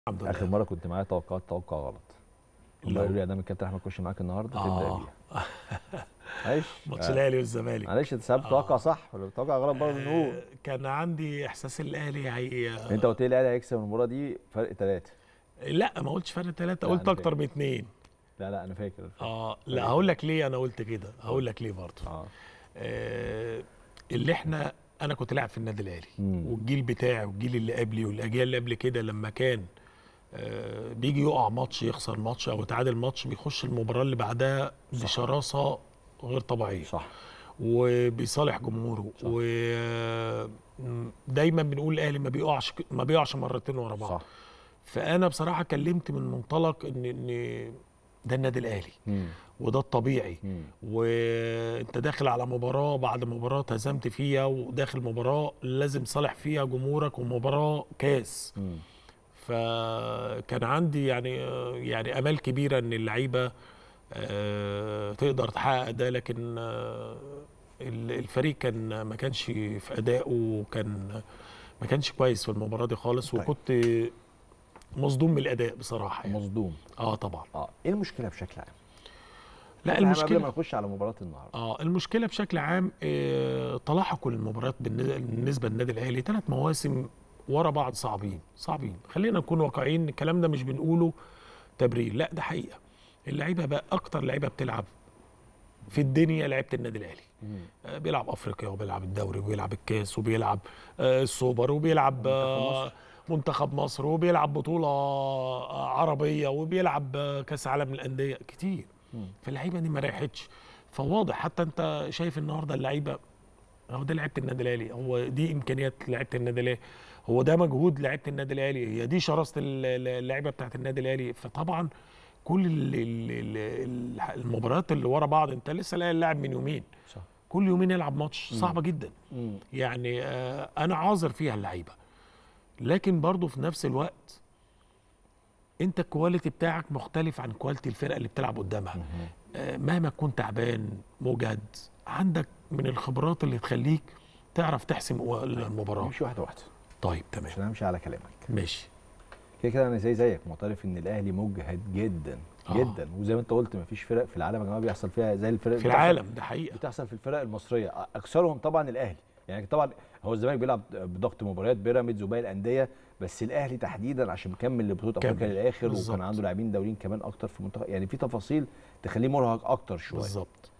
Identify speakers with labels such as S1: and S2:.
S1: الحمد
S2: اخر
S1: لله.
S2: مره كنت معايا توقع غلط. هم قالوا لي ادام الكابتن احمد يخش معاك النهارده تبدا بيها. معلش
S1: ماتش الاهلي والزمالك.
S2: معلش انت ساعات بتتوقع صح ولا بتتوقع غلط برضه نقول.
S1: كان عندي احساس الاهلي
S2: انت قلت لي الاهلي هيكسب المباراه دي فرق 3.
S1: لا ما قلتش فرق 3،
S2: لا
S1: قلت
S2: انا
S1: اكتر
S2: فاكر.
S1: من 2.
S2: لا انا فاكر.
S1: لا هقول لك ليه انا قلت كده، هقول لك ليه برضه. اللي انا كنت لاعب في النادي الاهلي، والجيل بتاعي والجيل اللي قبلي والاجيال اللي قبل كده لما كان بيجي يقع ماتش، يخسر ماتش او يتعادل ماتش، بيخش المباراه اللي بعدها بشراسه غير طبيعيه.
S2: صح.
S1: وبيصالح جمهوره. ودايما بنقول الاهلي ما بيقعش مرتين ورا بعض.
S2: صح.
S1: فانا بصراحه كلمت من منطلق ان ده النادي الاهلي وده الطبيعي. وانت داخل على مباراه بعد مباراه هزمت فيها، وداخل مباراه لازم تصالح فيها جمهورك، ومباراه كاس. فكان عندي يعني امال كبيره ان اللعيبه تقدر تحقق ده، لكن الفريق كان ما كانش في ادائه، وكان ما كانش كويس في المباراه دي خالص.
S2: طيب.
S1: وكنت مصدوم من الاداء بصراحه يعني.
S2: مصدوم.
S1: طبعا.
S2: ايه المشكله بشكل عام؟
S1: لا
S2: المشكله قبل
S1: المشكله
S2: ما نخش على مباراه النهارده.
S1: المشكله بشكل عام تلاحق المباريات بالنسبه للنادي الاهلي. 3 مواسم ورا بعض صعبين. خلينا نكون واقعيين، الكلام ده مش بنقوله تبرير، لا ده حقيقه. اللعيبه بقى اكتر لعيبه بتلعب في الدنيا لعيبه النادي الاهلي. بيلعب افريقيا، وبيلعب الدوري، وبيلعب الكاس، وبيلعب السوبر، وبيلعب منتخب مصر، وبيلعب بطوله عربيه، وبيلعب كاس عالم للانديه كتير. فاللعيبه دي ما ريحتش. فواضح حتى انت شايف النهارده اللعيبه، هو ده لعيبه النادي الاهلي، هو دي امكانيات لعيبه النادي الاهلي، هو ده مجهود لعيبه النادي الاهلي، هي دي شراسه اللعيبه بتاعت النادي الاهلي. فطبعا كل المباريات اللي ورا بعض، انت لسه لاعب اللاعب من يومين،
S2: صح.
S1: كل يومين يلعب ماتش، صعبه جدا. يعني انا عاذر فيها اللعيبه، لكن برضو في نفس الوقت انت الكواليتي بتاعك مختلف عن كواليتي الفرقه اللي بتلعب قدامها. مهما تكون تعبان مجهد، عندك من الخبرات اللي تخليك تعرف تحسم المباراه.
S2: نمشي واحده واحده.
S1: طيب تمام،
S2: عشان امشي على كلامك.
S1: ماشي.
S2: كده انا زيك معترف ان الاهلي مجهد جدا جدا، وزي ما انت قلت مفيش فرق في العالم يا جماعه بيحصل فيها زي الفرق
S1: في العالم، ده حقيقه
S2: بتحصل في الفرق المصريه، اكثرهم طبعا الاهلي. يعني طبعا هو الزمالك بيلعب بضغط مباريات، بيراميدز وباقي الانديه، بس الاهلي تحديدا عشان مكمل لبطوله افريقيا للاخر، وكان عنده لاعبين دوليين كمان اكتر في المنتخب، يعني في تفاصيل تخليه مرهق اكتر شويه.
S1: بالظبط.